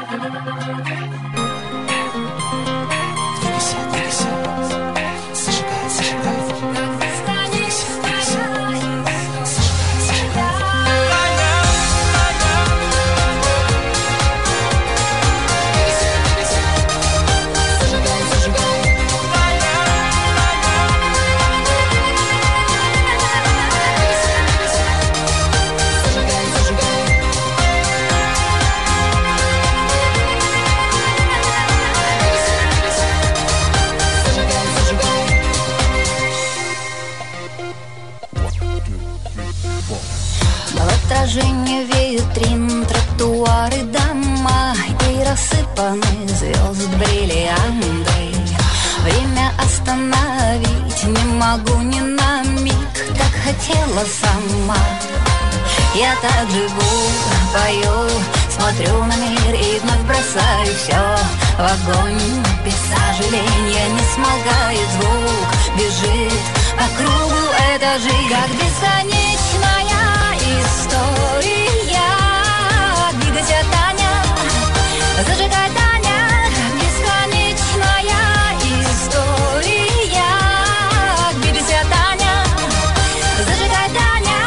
Отражение витрин, тротуары, дома и рассыпаны звезд бриллианты. Время остановить не могу ни на миг, как хотела сама. Я так живу, пою, смотрю на мир и вновь бросаю все в огонь. Без сожаления не смолкает звук, бежит по кругу эта жизнь, как бесконечная история. Двигайся, Таня, зажигай, Таня, бесконечная история. Двигайся, Таня, зажигай, Таня.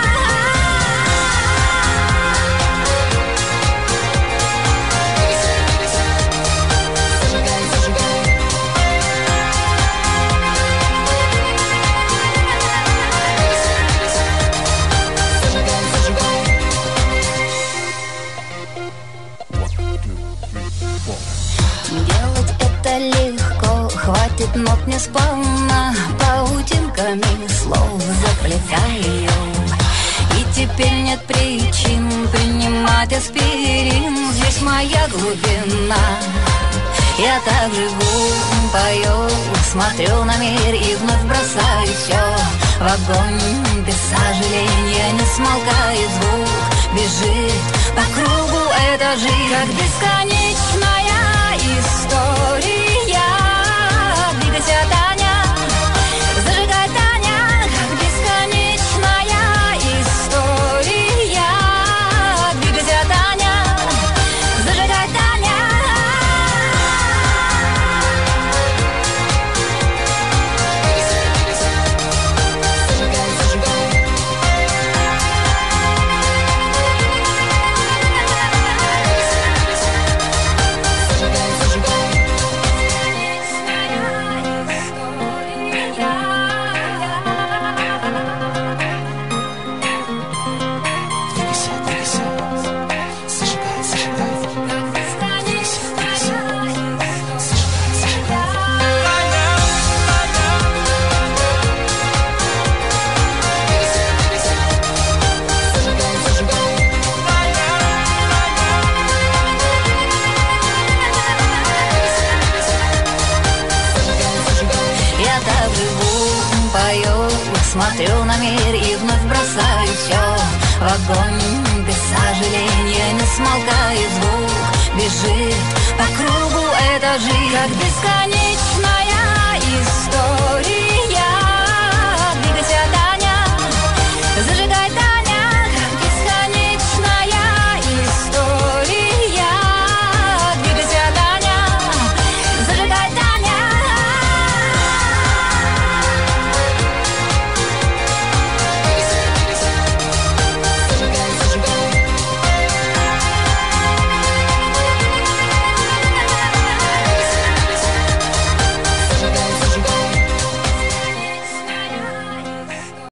Делать это легко, хватит нот не сполна, паутинками слов заплетаю. И теперь нет причин принимать аспирин, здесь моя глубина. Я так живу, пою, смотрю на мир и вновь бросаю все в огонь. Без сожаления не смолкает звук, бежит по кругу эта жизнь, как бесконечная история. Двигайся, Таня, зажигай, Таня, как бесконечная история. Двигайся, Таня, зажигай, Таня. Смотрю на мир и вновь бросаю все в огонь. Без сожаления не смолкает звук, бежит по кругу эта жизнь, как бесконечная история.